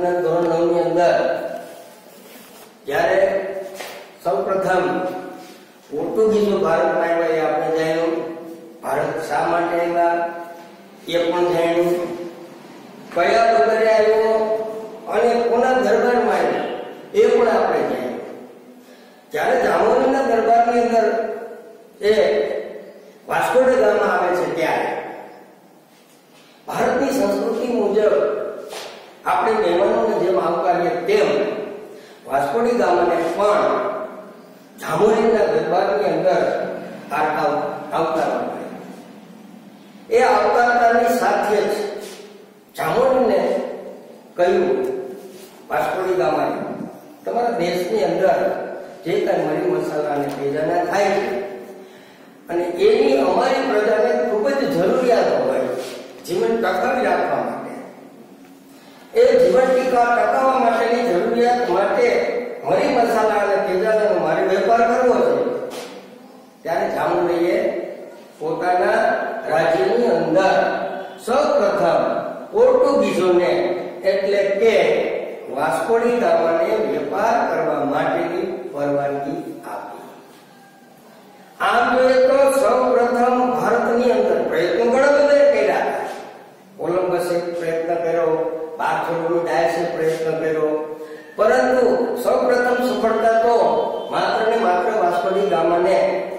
વિજ્ઞાન ધોરણ 9 ની અંદર જ્યારે સૌપ્રથમ પોર્ટુગીઝો ભારતમાં આવ્યા એ આપણે જાણ્યું. ભારત શા માટે આવ્યા એ પણ જાણ્યું. કયા પગલે આવ્યો અને કોના દરબારમાં આવ્યો એ પણ આપણે જાણ્યું. જ્યારે જામોરીના દરબારની અંદર એ વાસ્કો ડ ગામા આવે છે ત્યારે ભારતની સંસ્કૃતિ મુજબ આપણે મહેમાનોને જેમ આવકારીએ તેમ વાસ્કો ડ ગામાને પણ જામોરીના દરબારની અંદર આવકારવામાં આવ્યા. એ આવકારતાની સાથે જ જામોરીને કહ્યું વાસ્કો ડ ગામાએ તમારા દેશની અંદર જે કઈ મરી મસાલા અને ખજાના થાય છે અને એની અમારી પ્રજાને ખૂબ જ જરૂરિયાત હોય જીવન ટકાવી રાખવા માટે, એ જીવન ટકાવવા માટેની જરૂરિયાત માટે મરી મસાલા અને ખજાનાનો મારે વેપાર કરવો છે. ત્યારે જામોરીએ પોતાના રાજ્યની અંદર સૌપ્રથમ પોર્ટુગીઝોને એટલે કે વાસ્કો ડ ગામાને વેપાર કરવા માટેની પરવાનગી આપી. આમ જોઈએ તો સૌપ્રથમ ભારતની અંદર પ્રયત્નો ઘણા બધા કર્યા. કોલંબસે પ્રયત્ન કર્યો, બાર્થોલોમ્યુ ડાયસે પ્રયત્ન કર્યો, પરંતુ સૌપ્રથમ સફળતા તો માત્ર ને માત્ર વાસ્કો ડ ગામાને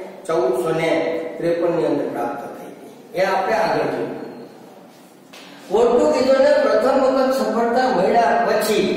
1453 ની અંદર પ્રાપ્ત થઈ. એ આપણે આગળ જોયું. પોર્ટુગીઝોને પ્રથમ વખત સફળતા મળ્યા પછી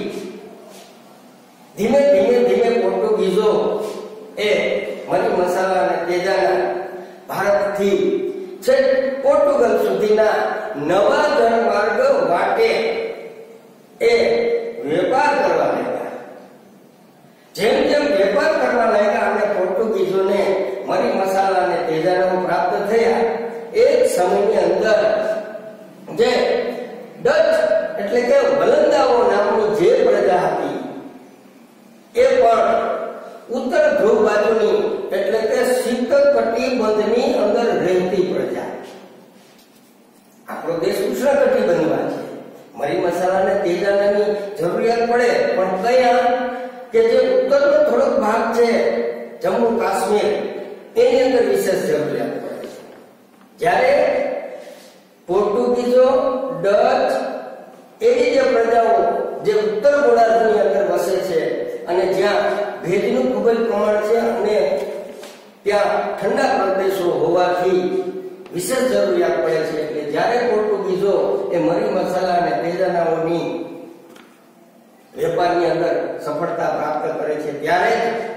ધીમે ધીમે પોર્ટુગીઝો એ મરી મસાલા અને ખજાના ભારતથી છેક પોર્ટુગલ સુધીના નવા જળમાર્ગ વાટે એ વેપાર કરવા લાગ્યા. જેમ જેમ વેપાર કરવા લાગ્યા અને પોર્ટુગીઝોને મરી મસાલા અને ખજાના પ્રાપ્ત થયા, એક સમયની અંદર જે ડચ એટલે કે વલંદાઓ નામની જે પ્રજા હતી એ પણ ઉત્તર ધ્રુવ બાજુની એટલે કે શીતળ કટિબંધની અંદર રહેતી પ્રજા. આપણો દેશ ઉષ્ણ કટિબંધમાં છે. મરી મસાલા અને ખજાનાની જરૂરિયાત પડે પણ કયા કે જે ઉત્તરનો થોડોક ભાગ છે જમ્મુ કાશ્મીર એની અંદર વિશેષ જરૂરિયાત પડે છે. જ્યારે પોર્ટુગીઝો, ડચ એવી જે પ્રજાઓ જે ઉત્તર ગોળાર્ધની અંદર વસે છે અને જ્યાં ભેજનું ખૂબ જ પ્રમાણ છે અને ત્યાં ઠંડા પ્રદેશો હોવાથી વિશેષ જરૂરિયાત પડે છે. એટલે જ્યારે પોર્ટુગીઝો એ મરી મસાલા અને ખજાનાઓની વેપારની અંદર સફળતા પ્રાપ્ત કરે છે ત્યારે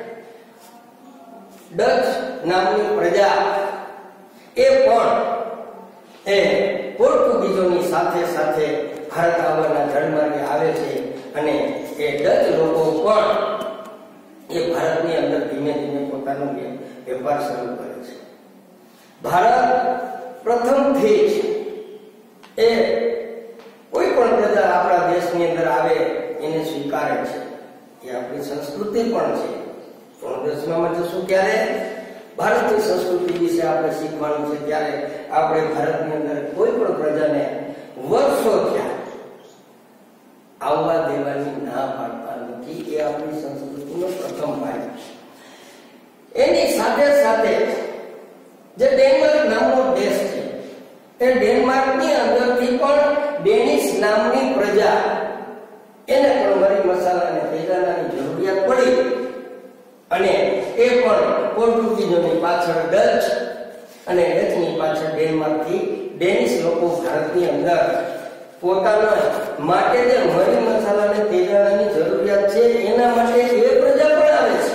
ડચ નામની પ્રજા એ પણ એ પોર્ટુગીઝોની સાથે સાથે ભારત આવવાના જળમાર્ગે આવે છે અને એ ડચ લોકો પણ એ ભારતની અંદર ધીમે ધીમે પોતાનો વેપાર શરૂ કરે છે. ભારત પ્રથમથી જ એ કોઈ પણ પ્રજા આપણા દેશની અંદર આવે એને સ્વીકારે છે. એ આપણી સંસ્કૃતિ પણ છે. ધોરણ 10માં જશું ત્યારે ભારતની સંસ્કૃતિ વિશે આપણે શીખવાનું છે. ત્યારે આપણે ભારતની અંદર કોઈ પણ પ્રજાને વર્ષો થયા આવવા દેવાની ના પાડતા નથી. એ આપણી સંસ્કૃતિનો પ્રથમ ભાગ છે. એની સાથે સાથે જે ડેનમાર્ક નામનો દેશ છે એ ડેનમાર્કની અંદરથી પણ ડેનિશ નામની પ્રજા એને પણ મરી મસાલા અને ખજાનાની જરૂરિયાત પડી અને એ પણ પોર્ટુગીઝોની પાછળ ડચ અને ડચની પાછળ ડેનમાર્કથી ડેનિશ લોકો ભારતની અંદર પોતાના માટે જે મરી મસાલા અને ખજાનાની જરૂરિયાત છે એના માટે એ પ્રજા પણ આવે છે.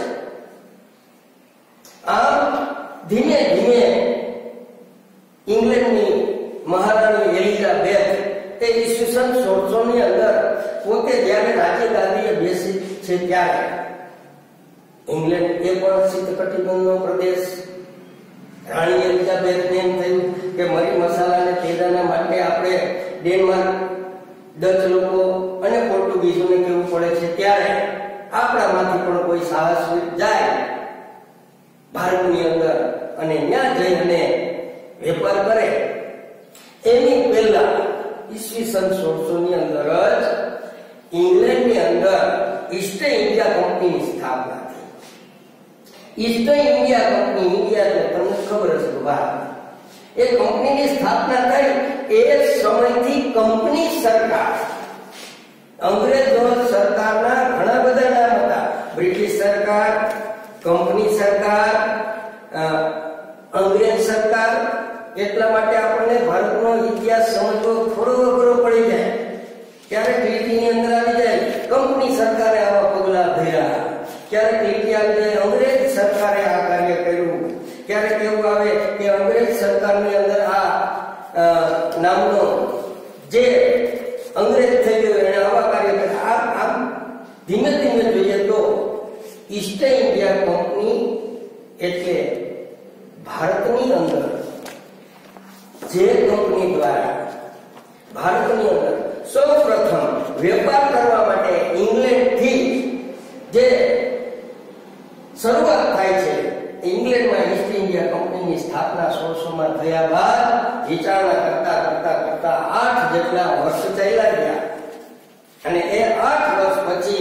આમ ધીમે ધીમે ઇંગ્લેન્ડની મહારાણી એલિઝાબેથ એ ઈસવીસન 1600 ની અંદર પોતે જ્યારે રાજ્યગાદીએ બેસી છે ત્યારે ઇંગ્લેન્ડ એ પણ શીતકટિબંધનો પ્રદેશ. રાણી એલિઝાબેથને એમ થયું કે મરી મસાલા અને ખજાના માટે આપણે ડેનમાર્ક, ડચ લોકો અને પોર્ટુગીઝોને કેવું પડે છે ત્યારે આપણામાંથી પણ કોઈ સાહસવીર જાય ભારતની અંદર અને ત્યાં જઈને વેપાર કરે. એની પહેલા ઈસવીસન 1600 ની અંદર જ ઇંગ્લેન્ડની અંદર ઈસ્ટ ઇન્ડિયા કંપનીની સ્થાપના થઈ. ઈસ્ટ ઇન્ડિયા કંપની, ઇન્ડિયા તો તમને ખબર હશે ભારત, એ કંપનીની સ્થાપના થઈ. એ સમયથી કંપની સરકાર, અંગ્રેજો સરકારના ઘણા બધા નામ હતા. બ્રિટિશ સરકાર, કંપની સરકાર, અંગ્રેજ સરકાર. એટલા માટે આપણને ભારતનો ઇતિહાસ સમજવો થોડો અઘરો પડી જાય. ક્યારેક લીટીની અંદર આવી જાય કંપની સરકારે આવા પગલા ભર્યા, ક્યારેક લીટી આવી જાય અંગ્રેજ સરકારે આ કાર્ય કર્યું, ક્યારેક એવું આવે કે અંગ્રેજ સરકારની અંદર આ નામનો જે અંગ્રેજ થઈ ગયો એને આવા કાર્ય કર્યા. આમ ધીમે ધીમે જોઈએ તો ઈસ્ટ ઇન્ડિયા કંપની એટલે ભારતની અંદર જે કંપની દ્વારા ભારતની અંદર સૌ પ્રથમ વેપાર કરવા માટે ઇંગ્લેન્ડથી જે શરૂઆત થાય છે. ઇંગ્લેન્ડમાં ઈસ્ટ ઇન્ડિયા કંપનીની સ્થાપના 1600માં થયા બાદ વિચારણા કરતા કરતા કરતા 8 જેટલા વર્ષ ચાલ્યા ગયા અને એ 8 વર્ષ પછી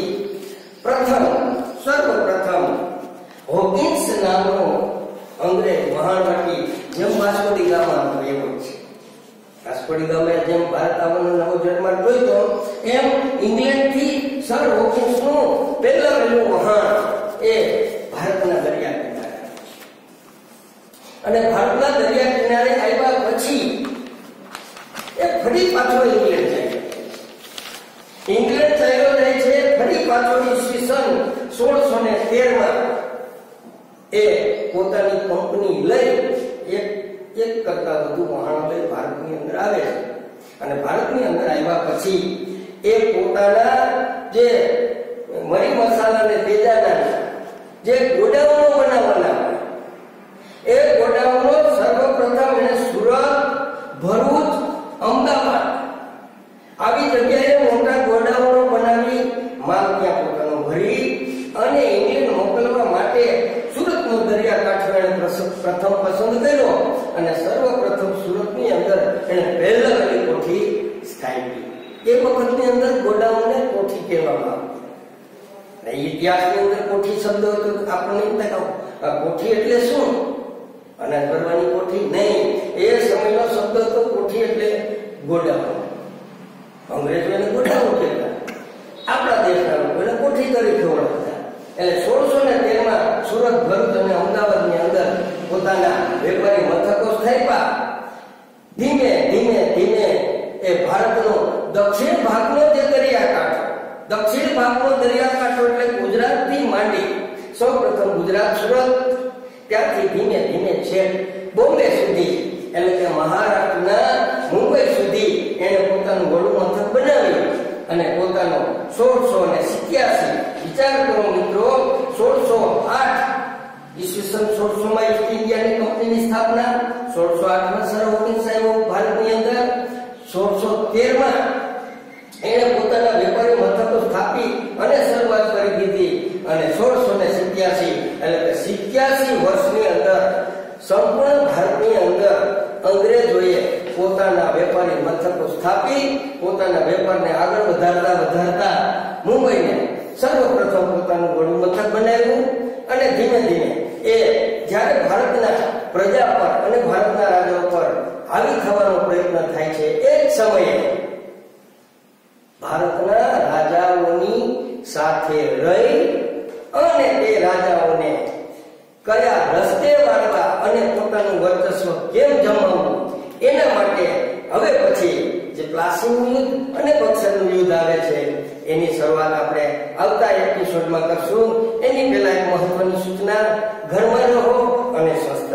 સર્વપ્રથમ હોકિન્સ નામનો અંગ્રેજ મહાનવટી, જેમ વાસ્કો ડી ગામા એવો છે. વાસ્કો ડી ગામાએ જેમ ભારત આવવાનો નવો જન્માર્ગ જોયો એમ ઇંગ્લેન્ડથી સર હોકિન્સનું પહેલું વહાણ એ ભારતના દરિયા કિનારે, અને ભારતના દરિયા કિનારે આવ્યા પછી એ ફરી પાછો ઇંગ્લેન્ડ જાય. ઇંગ્લેન્ડ ચાલ્યો જાય છે ફરી પાછો ઈસવીસન 1613માં એ પોતાની કંપની લઈ એક કરતા વધુ વહાણો લઈ ભારતની અંદર આવે છે. અને ભારતની અંદર આવ્યા પછી એ પોતાના જે મરી મસાલા અને તેજાના જે ગોડાઉનો બનાવવાના, એ ગોડાઉનો સર્વપ્રથમ એને સુરત, ભરૂચ, અમદાવાદ આવી જગ્યાએ મોટા ગોડાઉનો બનાવી માલ ત્યાં પોતાનો ભરી અને ઇંગ્લેન્ડ મોકલવા માટે સુરતનો દરિયાકાંઠો એને પ્રથમ પસંદ કર્યો અને સર્વપ્રથમ સુરતની અંદર એને પહેલી કોઠી સ્થાપી. એ વખતની અંદર ગોડાઉનને કોઠી કહેવામાં આવતી. ઇતિહાસની અંદર કોઠી શબ્દ તો આપણને કોઠી એટલે શું, અનાજ ભરવાની કોઠી નહીં. એ સમયનો શબ્દ તો કોઠી એટલે ગોડાઉન. અંગ્રેજો એને ગોડાઉન કહેતા, આપણા દેશના લોકો એને કોઠી તરીકે ઓળખતા. એટલે 1613માં સુરત, ભરૂચ અને અમદાવાદની અંદર પોતાના વેપારી મથકો સ્થાપ્યા. ધીમે ધીમે ધીમે એ ભારતનો દક્ષિણ ભાગનો જે દરિયાકાંઠો, દક્ષિણ ભાગનો દરિયાકાંઠો એટલે ગુજરાતથી માંડી સૌપ્રથમ ગુજરાત, સુરત, ત્યાંથી ધીમે ધીમે છેક બોમ્બે સુધી એટલે કે મહારાષ્ટ્રના મુંબઈ સુધી એને પોતાનું વડું મથક બનાવ્યું અને પોતાનો 1687 વિચાર કરો મિત્રો, 1608 ઈસવીસન 1600માં ઈસ્ટ ઇન્ડિયાની કંપનીની સ્થાપના, 1608માં સર હોકિન્સ આવ્યો ભારતની અંદર, 1613માં એને પોતાના વેપારી મથકો સ્થાપી અને શરૂઆત કરી દીધી અને 1687 એટલે કે 87 વર્ષની અંદર સંપૂર્ણ ભારતની અંદર અંગ્રેજોએ પોતાના વેપારી મથકો સ્થાપી પોતાના વેપારને આગળ વધારતા મુંબઈને સર્વપ્રથમ પોતાનું વડું મથક બનાવ્યું અને ધીમે ધીમે એ જ્યારે ભારતના પ્રજા પર અને ભારતના રાજાઓ પર હાવી થવાનો પ્રયત્ન થાય છે એ જ સમયે ભારતના રાજાઓની સાથે રહી અને તે રાજાઓને કયા રસ્તે વાળવા અને પોતાનું વર્ચસ્વ કેમ જમાવવું એના માટે હવે પછી જે પ્લાસીનું યુદ્ધ અને બક્સરનું યુદ્ધ આવે છે એની શરૂઆત આપણે આવતા એપિસોડમાં કરશું. એની પહેલા એક મહત્વની સૂચના, ઘરમાં રહો અને સ્વસ્થ